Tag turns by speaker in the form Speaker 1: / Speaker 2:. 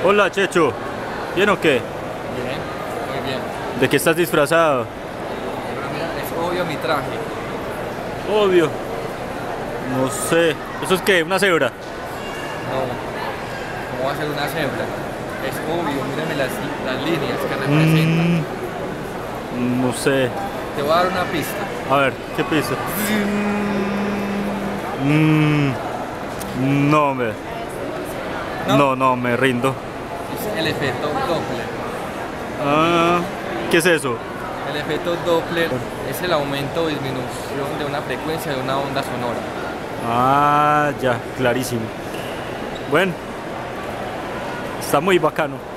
Speaker 1: Hola, Checho. ¿Bien o qué?
Speaker 2: Bien, muy bien.
Speaker 1: ¿De qué estás disfrazado?
Speaker 2: Pero mira, es obvio mi traje.
Speaker 1: Obvio. No sé. ¿Eso es qué? ¿Una cebra?
Speaker 2: No, ¿cómo va a ser una cebra? Es obvio, mírame las líneas que representan.
Speaker 1: No sé.
Speaker 2: Te voy a dar una pista.
Speaker 1: A ver, ¿qué piso? Mm, no,
Speaker 2: ¿No?
Speaker 1: no, me rindo.
Speaker 2: Es el efecto Doppler.
Speaker 1: Ah, ¿qué es eso?
Speaker 2: El efecto Doppler es el aumento o disminución de una frecuencia de una onda sonora.
Speaker 1: Ah, ya, clarísimo. Bueno, está muy bacano.